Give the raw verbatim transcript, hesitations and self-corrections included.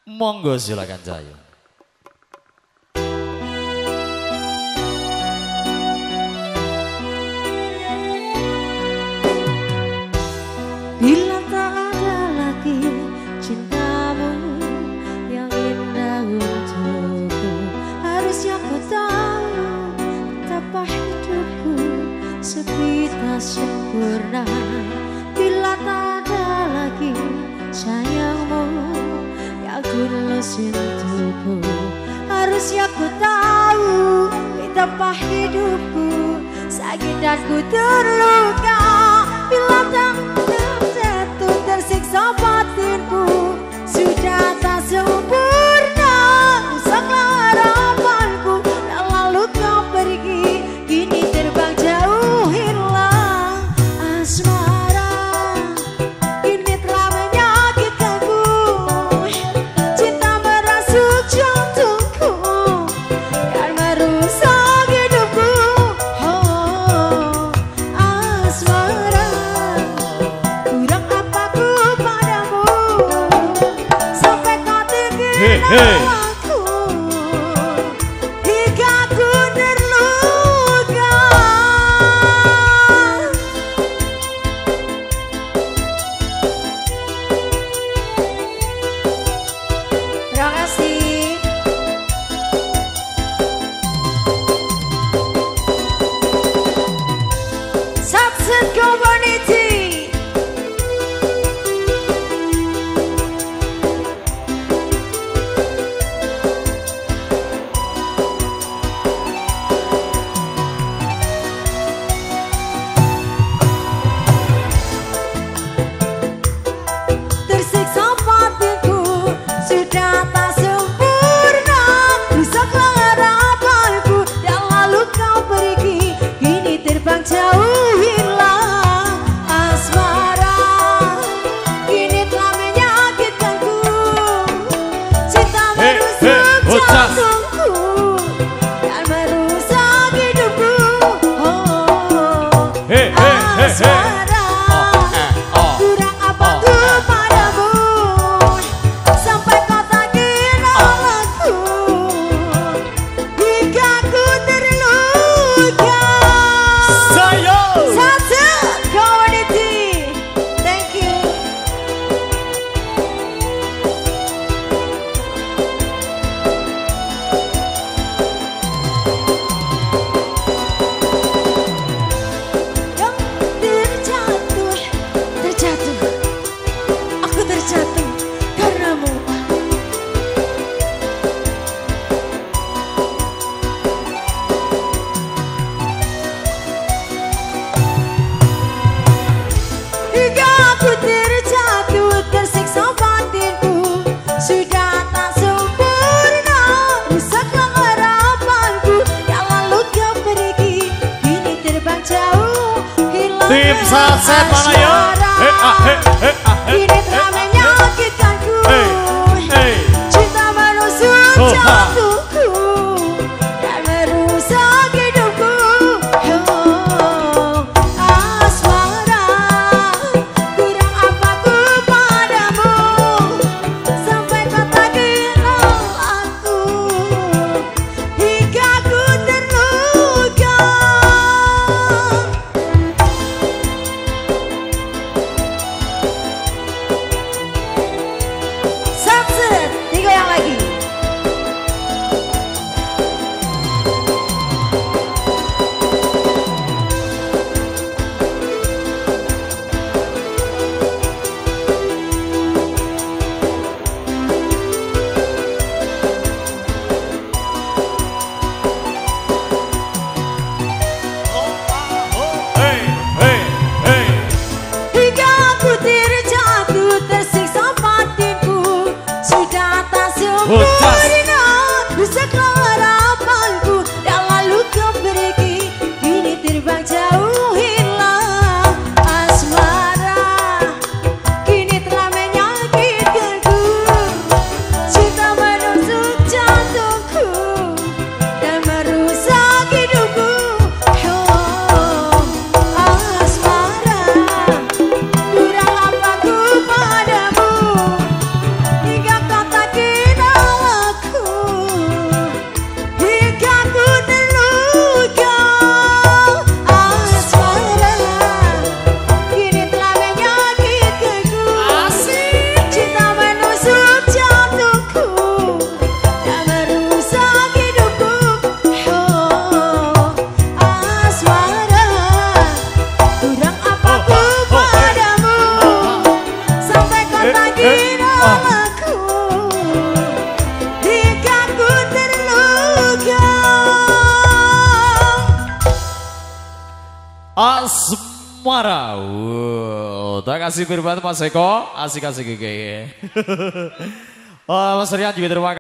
Monggo silakan Cahayu. Bila tak ada lagi cintamu yang indah untukku, harusnya ku tahu betapa hidupku sepi tak sempurna. Bila tak ada lagi sayangmu yang tulus untukku, harusnya ku tahu betapa hidupku sakit dan ku terluka. Bila tak terjatuh tersiksa batinku, sudah tak sempurna, rusaklah harapanku. Dan lalu kau pergi, kini terbang jauh hilang asmara. Kini telah menyakitkanku, cinta merasuk jantungku dan merusak hidupku. Oh, asmara, kurang apa ku padamu sampai kau terkenal aku hingga ku terluka. Terima kasih. Satset Community. Tersiksa batinku, sudah tak sempurna, rusaklah harapanku. Dan lalu kau pergi, kini terbang jauh hilang asmara. Kini telah menyakitkanku, cinta merusak jantungku dan merusak hidupku. Oh, asmara, kurang apa ku padamu sampai kau tak kenal aku hingga ku terluka. Satu community, thank you. Yang terjatuh, terjatuh, aku terjatuh karenamu. Hingga aku terjatuh, tersiksa batinku, sudah tak sempurna, rusaklah harapanku. Dan lalu kau pergi, kini terbang jauh hilang Tim Satset mana ya? Hei, ah, hei, hei, ah, hei, kini telah menyakitkanku, hei. cinta merusak Oh, ha. jantungku dan merusak hidupku. Oh, asmara, kurang apa ku padamu sampai kau tak kenal aku hingga ku terluka. Asmara. Wow, terima kasih berbantu Mas Eko, asik-asik gege. Oh, Mas Rian juga terima kasih.